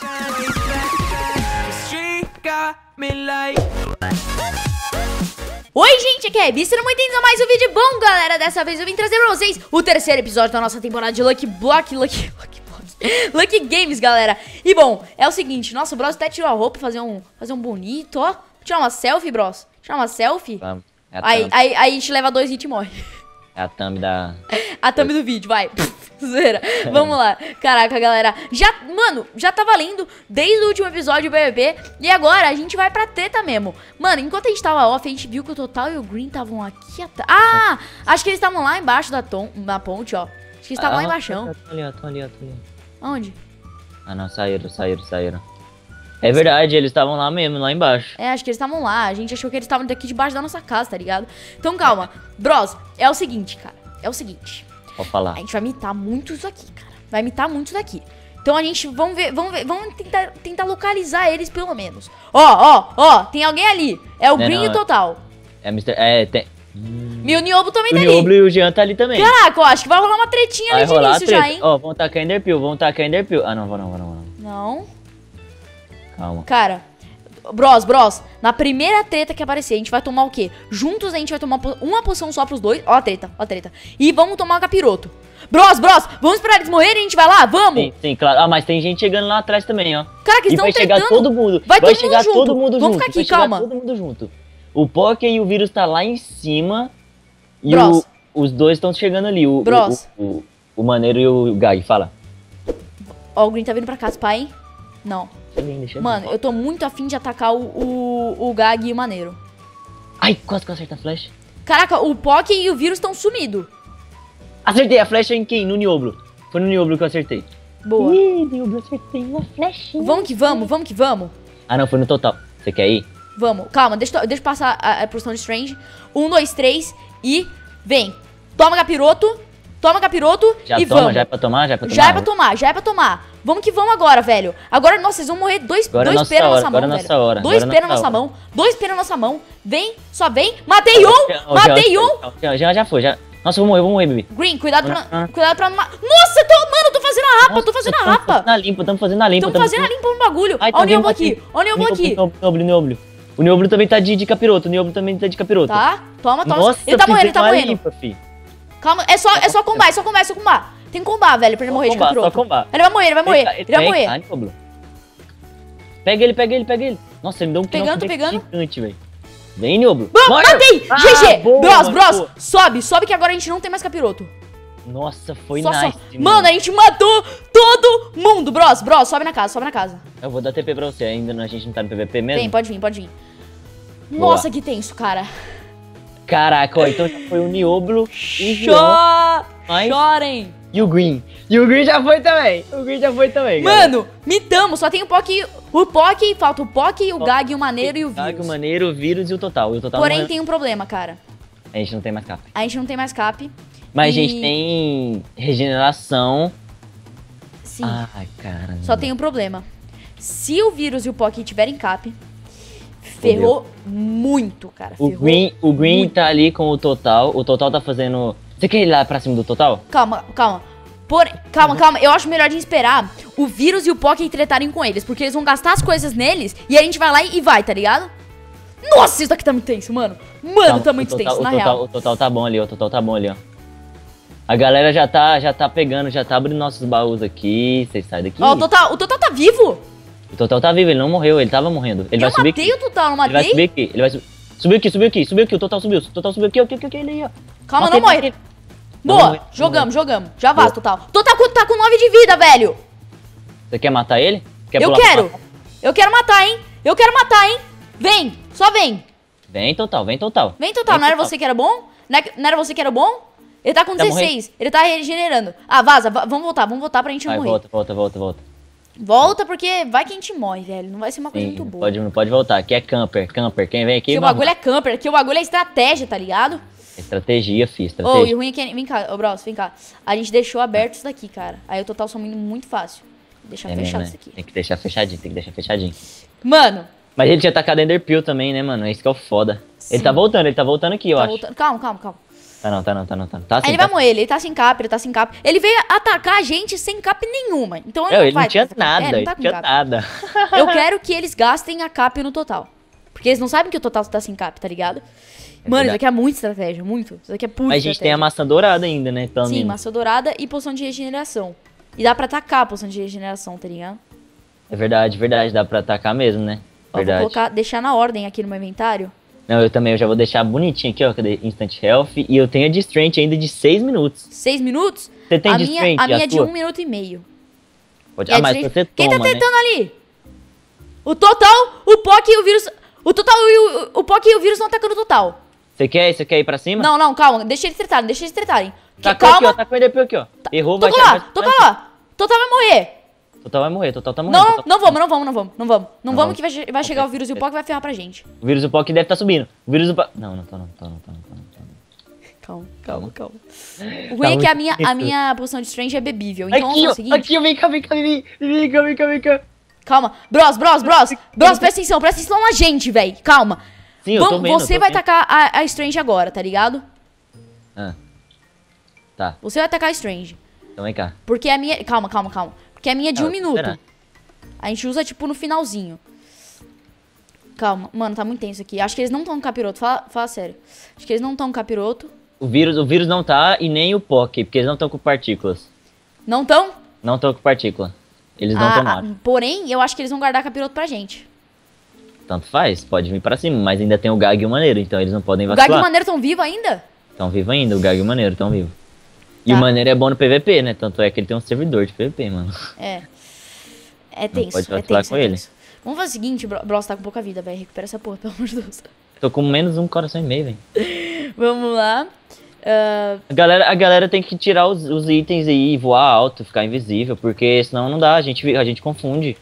Oi gente, aqui é Rebi, sejam muito bem-vindos a mais um vídeo. Bom galera, dessa vez eu vim trazer pra vocês o terceiro episódio da nossa temporada de Lucky Games, galera. E bom, é o seguinte, nossa, o Bros até tirou a roupa, fazer um bonito, ó. Tirar uma selfie, Bros. Tirar uma selfie. Vamos. Aí a gente leva 2 hits e morre. É a thumb da... A thumb do vídeo, vai. Zoeira. Vamos lá. Caraca, galera. Mano, já tá valendo desde o último episódio do BBB. E agora a gente vai pra treta mesmo. Mano, enquanto a gente tava off, a gente viu que o Total e o Green estavam aqui atrás. Ah! Acho que eles estavam lá embaixo da ponte, ó. Acho que eles estavam lá embaixo. Tô ali. Onde? Ah, não, saíram. É verdade, eles estavam lá mesmo, lá embaixo. É, acho que eles estavam lá. A gente achou que eles estavam daqui debaixo da nossa casa, tá ligado? Então calma. Bros, é o seguinte, cara. É o seguinte. Pode falar. A gente vai mitar muito isso aqui, cara. Vai mitar muito isso daqui. Então a gente, vamos tentar localizar eles pelo menos. Ó, tem alguém ali. É o Green e o Total. É Mr. É, tem... E o Niobo também tá ali. O Niobo e o Jean tá ali também. Caraca, eu acho que vai rolar uma tretinha ali de início já, hein? Ó, vão tacar Enderpeel, Ah, não, vão não. Não. Calma. Cara, Bros, na primeira treta que aparecer, a gente vai tomar o quê? Juntos a gente vai tomar uma poção só pros dois. Ó a treta. E vamos tomar o capiroto. Bros, vamos esperar eles morrerem e a gente vai lá? Vamos? Sim, claro. Ah, mas tem gente chegando lá atrás também, ó. Cara, que estão vai chegar todo mundo. Vai chegar todo mundo junto. Vamos ficar aqui, calma. Todo mundo junto. O Poké e o Vírus tá lá em cima. E os dois estão chegando ali. O Maneiro e o Gag, fala. Ó, o Green tá vindo pra cá, pai, hein? Não. Deixa Mano, eu tô muito afim de atacar o Gag e o Maneiro. Ai, quase que eu acerto a flecha. Caraca, o Poké e o Vírus estão sumidos. Acertei a flecha em quem? No Nioblo. Foi no Nioblo que eu acertei. Boa. Ih, Nioblo, acertei uma flechinha. Vamos que vamos. Ah, não, foi no Total. Você quer ir? Vamos. Calma, deixa eu passar a posição de Strange. 1, 2, 3 e vem. Toma capiroto Já e toma, vamos. Já é pra tomar? Já é pra tomar. Vamos que vamos agora, velho. Agora, nossa, vocês vão morrer dois pés na nossa mão, velho. Dois pés na nossa mão. Vem, só vem. Matei um. Já foi. Nossa, vou morrer, bebê. Green, cuidado pra não... Nossa, mano, tô fazendo a rapa, Tamo fazendo a limpa no bagulho. Ó o Niobo aqui, Niobo. O Niobo também tá de capiroto, Tá, toma. Nossa, ele tá morrendo. Limpa, fi. Calma, é só combar. Tem que combar, velho, pra ele morrer de capiroto. Só combar. Ele vai morrer. Ai, Niobo. Pega ele. Nossa, ele me deu um pegando. gigante, velho. Vem, Niobo. Matei! GG! Boa, Bros, sobe que agora a gente não tem mais capiroto. Nossa, foi nice. Mano, a gente matou todo mundo, Bros, sobe na casa. Eu vou dar TP pra você, ainda a gente não tá no PVP mesmo? Vem, pode vir. Nossa, que tenso, cara. Caraca, ó, então já foi o Nioblo, o Chorem. E o Green. Já foi também. Mano, mitamos, só tem o Poké, falta o Poké, o Gag, o Maneiro e o Vírus. O Maneiro, o Vírus e o Total. Porém, tem um problema, cara. A gente não tem mais cap. Mas a gente tem regeneração. Sim. Ai, cara. Só tem um problema. Se o Vírus e o Poké tiverem cap, ferrou muito, cara. O Green tá ali com o Total. O Total tá fazendo... Você quer ir lá pra cima do Total? Calma. Eu acho melhor a gente esperar o Vírus e o Poké tretarem com eles. Porque eles vão gastar as coisas neles e a gente vai lá e vai, tá ligado? Nossa, isso daqui tá muito tenso, mano. Tá muito tenso, na real. O Total tá bom ali, ó. A galera já tá pegando, já tá abrindo nossos baús aqui. Vocês saem daqui. Ó, o Total tá vivo? O Total tá vivo, ele não morreu, ele tava morrendo. Ele vai subir aqui. Eu matei o Total, não matei? Ele vai subir aqui, Subiu aqui, o Total subiu. Ele aí, ó. Calma, não morre. Boa, jogamos. Já vaza, Total. Total tá com 9 de vida, velho. Você quer matar ele? Eu quero matar, hein. Vem, só vem. Vem, Total. Não era você que era bom? Não era você que era bom? Ele tá com 16, ele tá regenerando. Ah, vaza, vamos voltar pra gente não morrer. Volta. Volta porque vai que a gente morre, velho. Não vai ser uma coisa muito boa. Não pode voltar, aqui é camper. Quem vem aqui... Aqui o bagulho é camper, aqui o bagulho é estratégia, tá ligado? Estratégia, fi, Ô, e o ruim é que... Vem cá, Bros, vem cá. A gente deixou aberto isso daqui, cara. Aí o Total sumindo muito fácil. Deixa fechado isso aqui. Tem que deixar fechadinho. Mano... Mas ele tinha atacado Enderpeel também, né, mano? É isso que é o foda. Sim. Ele tá voltando aqui, eu acho. Calma. Tá não, tá não, tá não, tá não. Tá Aí sim, ele vai morrer, ele tá sem cap, ele tá sem cap. Ele veio atacar a gente sem cap nenhuma. Então Ele vai não tinha atacar. nada, É, não ele tá não com tinha cap. nada. Eu quero que eles gastem a cap no total. Porque eles não sabem que o total tá sem cap, tá ligado? Mano, isso aqui é muita estratégia, muito. Isso aqui é pura Mas a gente tem a maçã dourada ainda, né? Pelo Sim, menos. maçã dourada e poção de regeneração. E dá pra atacar a poção de regeneração, tá ligado? É verdade, verdade. Dá pra atacar mesmo, né? Ó, vou Verdade. deixar na ordem aqui no meu inventário. Não, eu também. Eu já vou deixar bonitinho aqui, ó. Cadê? Instant Health. E eu tenho a de Strength ainda de 6 minutos. 6 minutos? Você tem a de minha, Strength? a minha a é de sua? 1 minuto e meio. Pode... E a Ah, mas de você Quem toma, tá né? tentando ali? O total, o POC e o vírus... O total e o POC e o vírus estão atacando o total. Você quer ir pra cima? Não, não, calma. Deixa eles tretarem, deixa eles tretarem. Tacou aqui, Calma. ó. Tacou ele aqui, ó. Errou, vai Toca lá, toca lá. Total vai morrer. Total vai morrer, Total tá morrendo. Não, Total... não vamos, não vamos, não vamos, não vamos. Não Não vamos vamos. que vai chegar o vírus e o POC vai ferrar pra gente. O vírus do POC deve estar subindo. O vírus do POC... Não, não tá não, tá não, tá não, tá não, tá não. Calma. O ruim é que a minha poção de Strange é bebível. Então Aqui, é ó. o seguinte... Aqui, ó. Vem cá, vem cá. Calma. Bros, presta atenção na gente, velho. Calma. Sim, eu tô vendo. Você vai atacar a Strange agora, tá ligado? Ah. Tá, Você vai atacar a Strange. então vem cá. Porque a minha... Calma. Porque a minha é de Ah, 1 minuto. esperar. A gente usa, tipo, no finalzinho. Calma. Mano, tá muito tenso aqui. Acho que eles não estão com capiroto. Fala sério. Acho que eles não estão com capiroto. O vírus não tá e nem o POC, porque eles não estão com partículas. Não estão? Não estão com partícula. Eles não tomaram. Porém, eu acho que eles vão guardar capiroto pra gente. Tanto faz, pode vir pra cima, mas ainda tem o Gag e o Maneiro, então eles não podem O Gag e o vacilar. Maneiro tão vivo ainda? Estão vivos ainda, o Gag e o Maneiro estão vivos. E Tá. o Maneiro é bom no PVP, né? Tanto é que ele tem um servidor de PVP, mano. É. É tenso, pode é vacilar tenso, com é ele. tenso. Vamos fazer o seguinte, Bros tá com pouca vida, velho. Recupera essa porra, pelo amor de Deus. Tô com menos um coração e meio, velho. Vamos lá. A galera tem que tirar os itens aí e voar alto, ficar invisível, porque senão não dá, a gente confunde.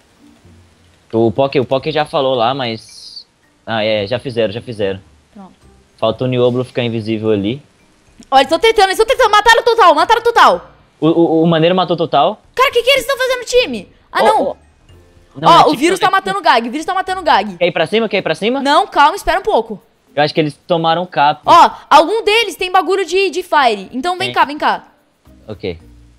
O Poké já falou lá, mas... Ah, é, já fizeram. Pronto. Falta o Nioblo ficar invisível ali. Olha, eles estão tentando. Mataram o total. O Maneiro matou total. Cara, o que eles estão fazendo no time? Ah, não. Não, Ó, é o tipo- vírus tá matando o Gag. Quer ir pra cima? Não, calma, espera um pouco. Eu acho que eles tomaram cap. Ó, algum deles tem bagulho de Fire. Então vem Tem. cá. Ok.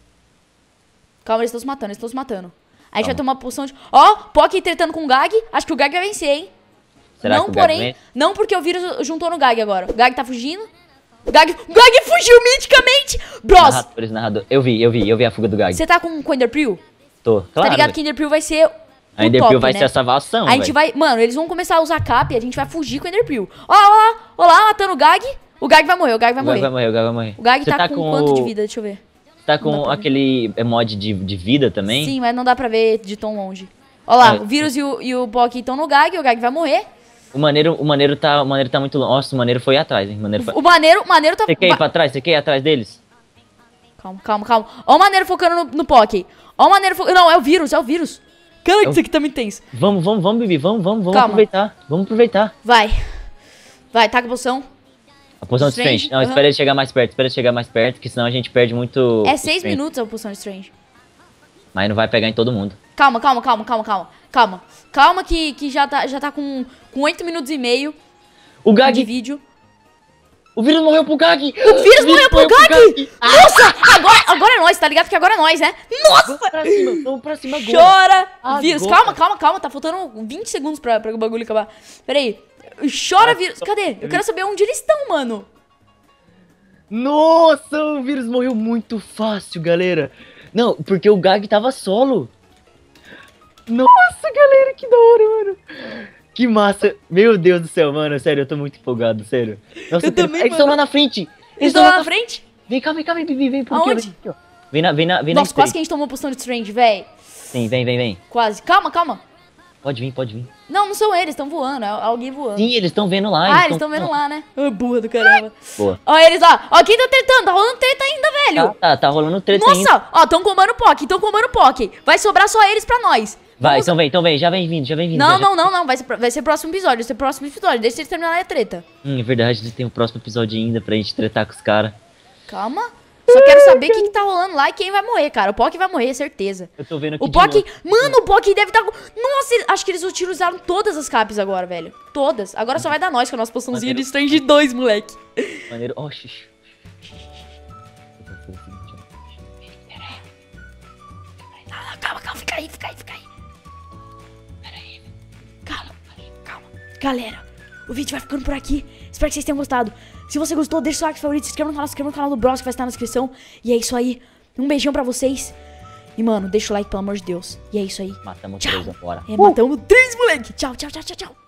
Calma, eles estão se matando. A gente Calma. vai tomar poção de... Ó, Pocky tretando com o Gag. Acho que o Gag vai vencer, hein? Será Não, que o Gag porém, vence? não porque o vírus juntou no Gag agora. O Gag tá fugindo. O Gag fugiu miticamente. Bros, Narradores. Eu vi a fuga do Gag. você tá com o Enderpearl? Tô, Tá claro. ligado velho. que Enderpearl vai ser A o Enderpearl top, vai né? ser a salvação, A gente velho. vai... Mano, eles vão começar a usar cap e a gente vai fugir com o Enderpearl. Ó lá, matando o Gag. O Gag vai morrer, O Gag vai morrer. O Gag Você tá com quanto de vida? Deixa eu ver. Tá Não dá com pra ver. aquele mod de vida também? Sim, mas não dá pra ver de tão longe. Ó lá, É. o vírus e o Pocky estão no Gag, o Gag vai morrer. O Maneiro tá muito longe. Nossa, o Maneiro foi atrás, hein? O Maneiro tá... Você quer ir pra trás? Você quer ir atrás deles? Calma. Ó o Maneiro focando no Pocky. Ó o Maneiro focando... Não, é o vírus. Cara, isso aqui tá muito tenso. Vamos, Bibi, vamos Calma. aproveitar. Vamos aproveitar. Vai, taca a poção. A poção de Strange, Strange. Não, aham. espera ele chegar mais perto, que senão a gente perde muito... É 6 Strange. minutos a poção de Strange. Mas não vai pegar em todo mundo. Calma. Calma que já tá com 8 minutos e meio O de Gag! vídeo. O vírus morreu pro Gag! O vírus morreu pro Gag! Nossa! Agora é nós, tá ligado? Que agora é nós, né? Nossa! Vamos pra cima agora! Chora! Agora. Vírus, calma. Tá faltando 20 segundos pra o bagulho acabar. Pera aí. Chora, vírus. Cadê? Eu quero saber onde eles estão, mano. Nossa, o vírus morreu muito fácil, galera. Não, porque o Gag tava solo. Nossa, galera, que da hora, mano. Que massa. Meu Deus do céu, mano. Sério, eu tô muito empolgado, sério. Nossa, Eu também, eles estão mano. lá na frente. Eles estão lá na frente? Vem cá, Bibi, vem por aqui. Aonde? Vem aqui, ó. Vem na Nossa, quase Strange. que a gente tomou poção de Strange, véi. Sim, vem. Quase. Calma. Pode vir. Não são eles, estão voando. É alguém voando. Sim, eles estão vendo lá. Ah, eles estão vendo lá, né? Ah, burra do caramba. Boa. Ó, eles lá. Ó, quem tá tretando? Tá rolando treta ainda, velho. Tá rolando treta ainda. Nossa, ó, tão comando o Pocky. Vai sobrar só eles pra nós. Vai, Vamos- então vem, já vem vindo. Não, já. não. Vai ser próximo episódio. Deixa eles terminarem a treta. É verdade, tem o próximo episódio ainda pra gente tretar com os caras. Calma. Só quero saber o que tá rolando lá e quem vai morrer, cara. O Pock vai morrer, certeza. Eu tô vendo aqui O Pock... Mano, o Pock deve estar... Nossa, acho que eles utilizaram todas as caps agora, velho. Todas. Agora só vai dar nós com a nossa poçãozinha de Strange 2, moleque. Maneiro. Oxi. Não, calma, fica aí. Pera aí. Calma. Galera, o vídeo vai ficando por aqui. Espero que vocês tenham gostado. Se você gostou, deixa o seu like favorito, se inscreva no canal do Bros, que vai estar na descrição. E é isso aí. Um beijão pra vocês. E, mano, deixa o like, pelo amor de Deus. E é isso aí. Matamos 3 agora. Matamos 3, moleque. Tchau.